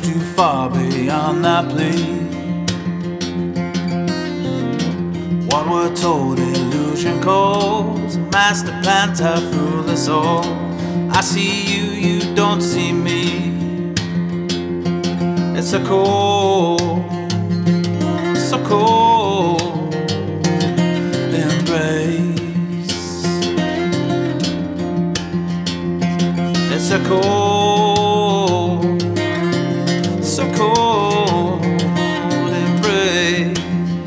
too far beyond that plea. What we're told, illusion calls, a master plan to fool us all. I see you, you don't see me. It's so cold, so cold embrace. It's a cold, so cold embrace.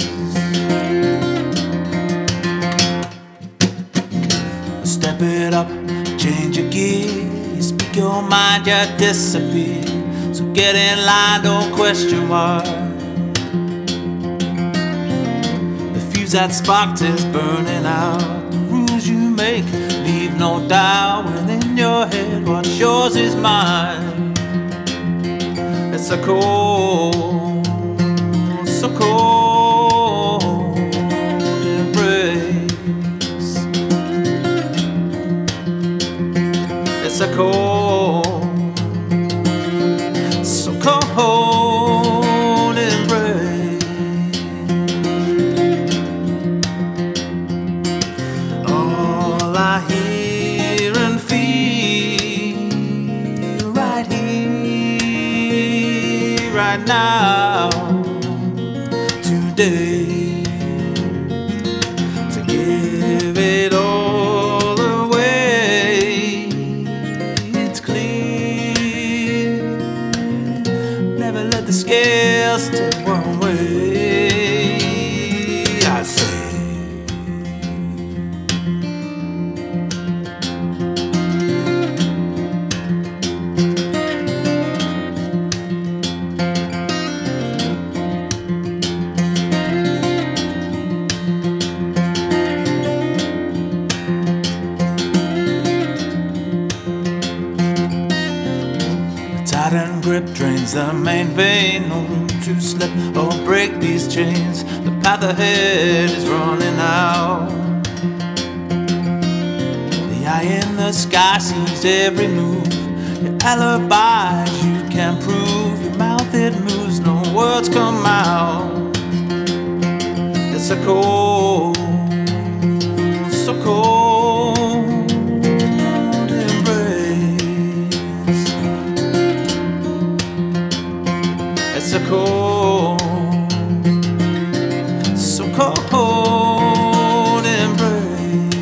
Step it up, change your gear. You speak your mind, you disappear. So get in line, don't question why. The fuse that sparked is burning out. The rules you make leave no doubt within your head. What's yours is mine. It's so cold, so cold embrace. It's so cold, so cold embrace. All I hear and feel right here, right now, today, to give it all away. It's clear, never let the scales tip one way. I say, tighten grip drains the main vein. No room to slip or break these chains. The path ahead is running out. The eye in the sky sees every move. Your alibis you can prove. Your mouth it moves, no words come out. It's so cold, so cold embrace. It's so cold, so cold embrace.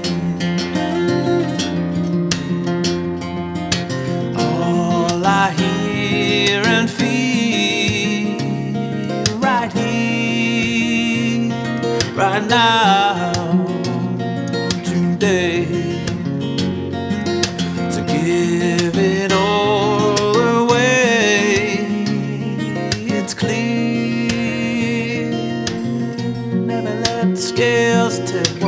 All I hear and feel right here, right now, today, to give it all away. It's clear, never let the scales tip